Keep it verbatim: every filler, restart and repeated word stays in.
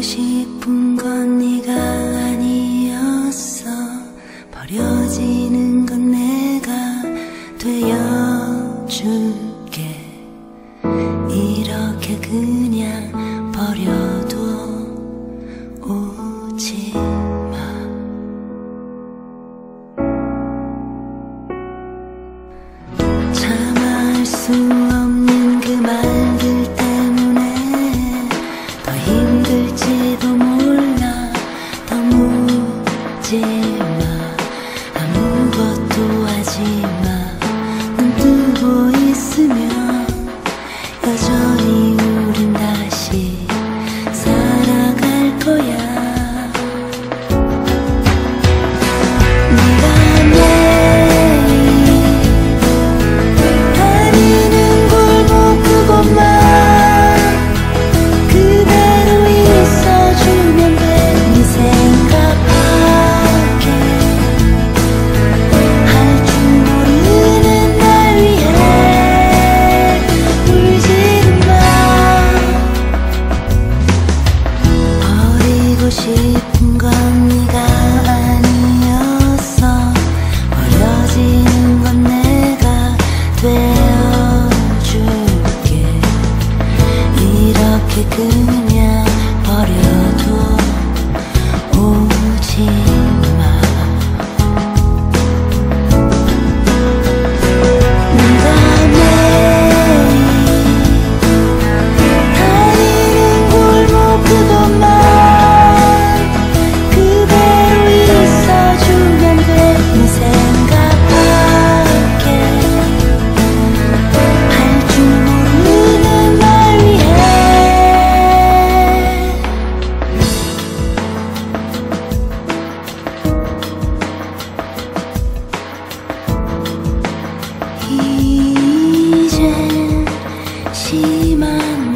싶은 건 네가 아니었어. 버려지는 건 내가 되어줄게. 이렇게 그냥 버려둬 오지 마. 참아할 수 없는 그 말들 때문에 더 힘들지도 몰라. 더 묻지 마. 아무것도 하지 마. 눈 뜨고 있으면 여전히 우린 다시 살아갈 거야. 네가 매일 다니는 골목 그곳만 그대로 있어주면 돼. 네 생각밖에 할 줄 모르는 날 위해 울지는 마. 버리고 싶은 건 네가 아니었어. 버려지는 건 내가 되어줄게. 이렇게 그냥 버려둬 오지 마. 네가 매일 다니는 골목 그곳만 그대로 있어주면 돼. 네 생각밖에 할 줄 모르는 날 위해 이젠 심한